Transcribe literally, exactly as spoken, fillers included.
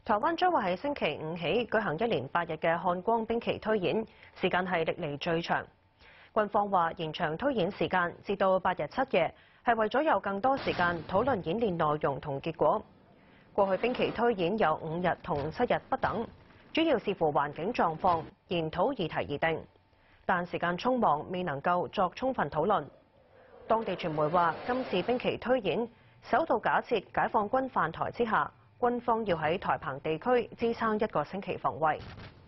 台灣將會喺星期五起舉行一連八日嘅漢光兵棋推演，時間係歷嚟最長。軍方話延長推演時間至到八日七夜，係為咗有更多時間討論演練內容同結果。過去兵棋推演有五日同七日不等，主要視乎環境狀況、研討議題而定，但時間匆忙，未能夠作充分討論。當地傳媒話，今次兵棋推演首度假設解放軍犯台之下，軍方要喺台澎地區支撐一個星期防衛。